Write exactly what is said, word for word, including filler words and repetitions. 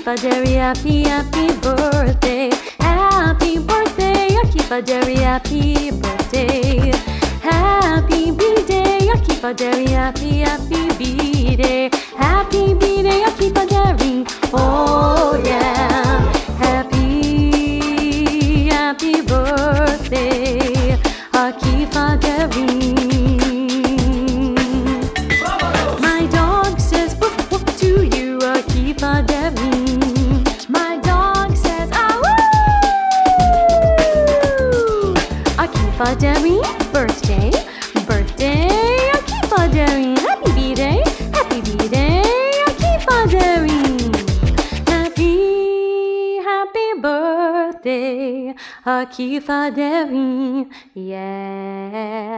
Akinfaderin, happy, happy birthday. Happy birthday, Akinfaderin, happy birthday. Happy B-Day, Akinfaderin, happy, happy B-Day. Happy B-Day, Akinfaderin, oh yeah. Happy, happy birthday, Akinfaderin. My dog says woof woof to you, Akinfaderin. My dog says ah woo. Akinfaderin, birthday, birthday, Akinfaderin. Happy B-Day, happy B-Day, Akinfaderin. Happy, happy birthday, Akinfaderin. Yeah.